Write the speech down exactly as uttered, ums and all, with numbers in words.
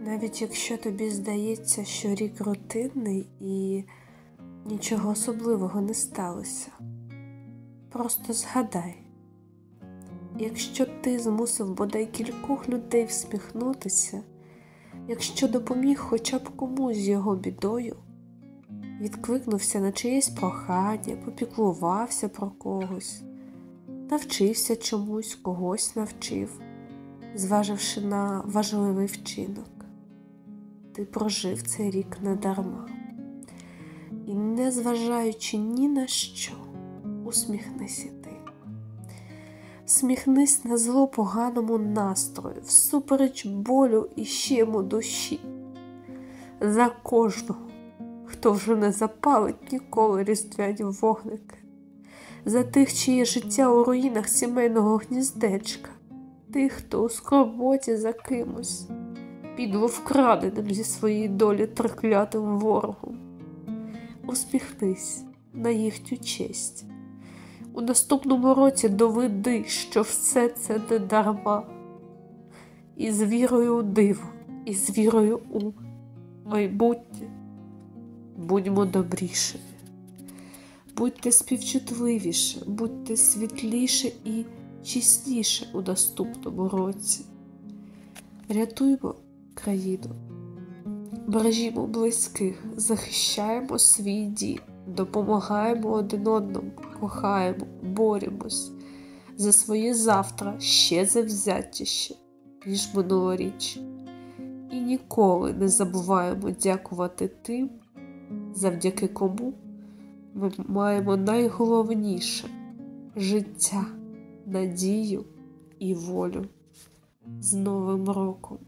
Навіть якщо тобі здається, що рік рутинний і нічого особливого не сталося, просто згадай, якщо ти змусив бодай кількох людей всміхнутися, якщо допоміг хоча б комусь з його бідою, відкликнувся на чиєсь прохання, попіклувався про когось, навчився чомусь, когось навчив, зваживши на важливий вчинок, ти прожив цей рік недарма. І незважаючи ні на що, усміхнися ти. Всміхнись на зло поганому настрою, всупереч болю і щему душі. За кожного, хто вже не запалить ніколи різдвяні вогники. За тих, чиє життя у руїнах сімейного гніздечка. Тих, хто у скорботі за кимось, підло вкраденим зі своєї долі триклятим ворогом. Усміхнись на їхню честь. У наступному році доведи, що все це не дарма. І з вірою у диво, і з вірою у майбутнє будьмо добрішими. Будьте співчутливіше, будьте світліше і чесніше у наступному році. Рятуймо країну, бережімо близьких, захищаємо свій дім, допомагаємо один одному, кохаємо, борімось за своє завтра ще завзятіше, ніж минулоріч. І ніколи не забуваємо дякувати тим, завдяки кому ми маємо найголовніше – життя, надію і волю. З Новим роком!